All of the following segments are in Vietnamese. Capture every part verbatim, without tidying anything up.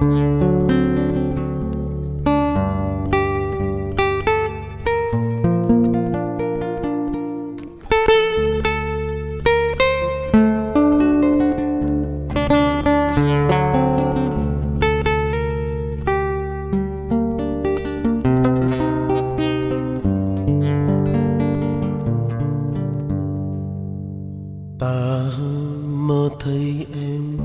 Ta mơ thấy em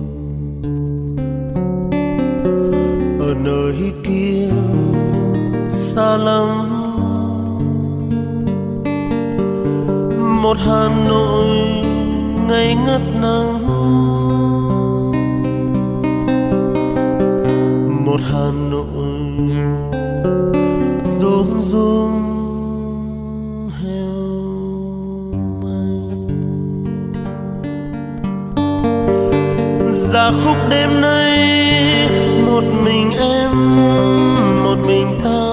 ở nơi kia xa lắm, một Hà Nội ngây ngất nắng, một Hà Nội rung rung heo may. Ra khúc đêm nay một mình em, một mình ta,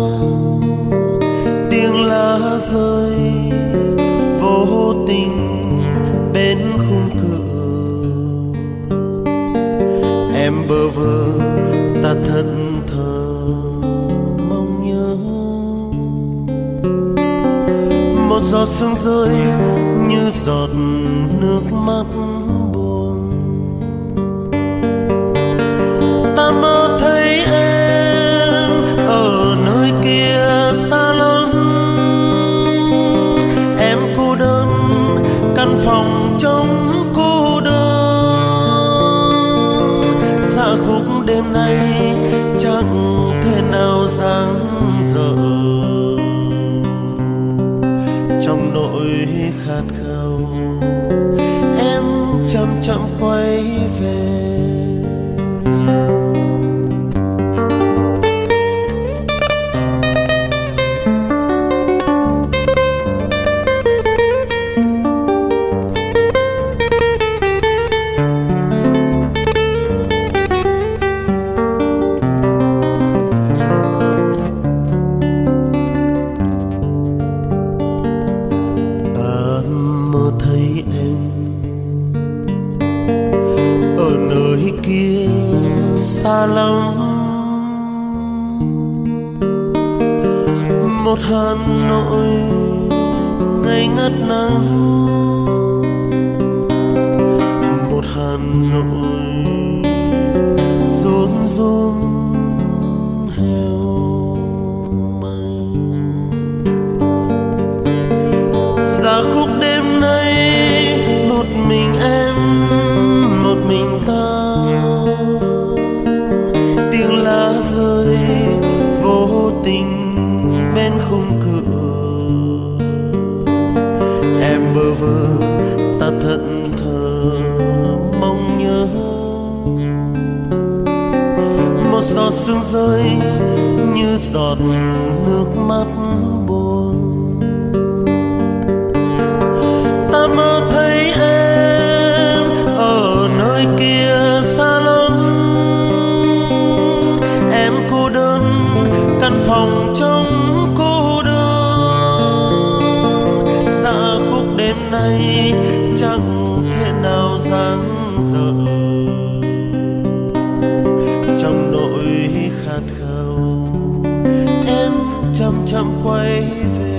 tiếng lá rơi vô tình bên khung cửa. Em bơ vơ ta thẫn thờ mong nhớ, một giọt sương rơi như giọt nước mắt buồn. Ta mơ thấy em ở nơi kia xa lắm, em cô đơn căn phòng trống cô đơn. Dạ khúc đêm nay chẳng thể nào dang dở, trong nỗi khát khao em chậm chậm quay về. Thấy em ở nơi kia xa lắm, một Hà Nội ngây ngất nắng, một Hà Nội run run heo may. Ra khúc đêm nay một mình em, một mình ta, tiếng lá rơi vô tình bên khung cửa. Em bơ vơ ta thẫn thờ mong nhớ, một giọt sương rơi như giọt nước mắt buồn. Ta mơ thấy em ở nơi kia xa lắm, em cô đơn căn phòng trống cô đơn. Dạ khúc đêm nay chẳng thể nào dang dở, trong nỗi khát khao em chậm chậm quay về.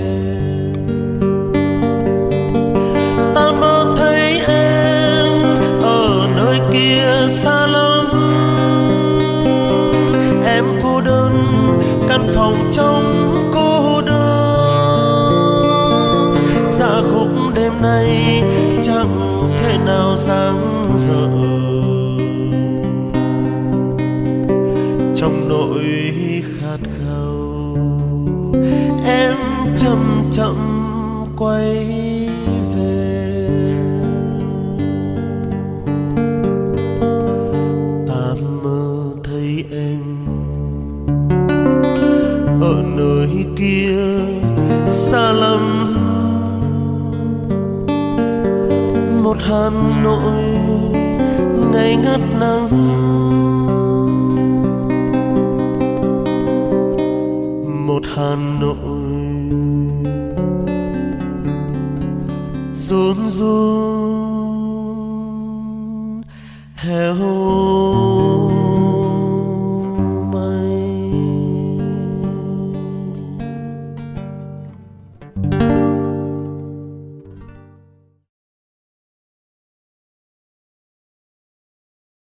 Ta mơ thấy em ở nơi kia xa lắm, em cô đơn căn phòng trống cô đơn. Dạ khúc đêm nay chẳng thể nào dang dở, trong nỗi khát khao em chậm chậm quay về. Ta mơ thấy em ở nơi kia xa lắm, một Hà Nội ngây ngất nắng, một Hà Nội run run heo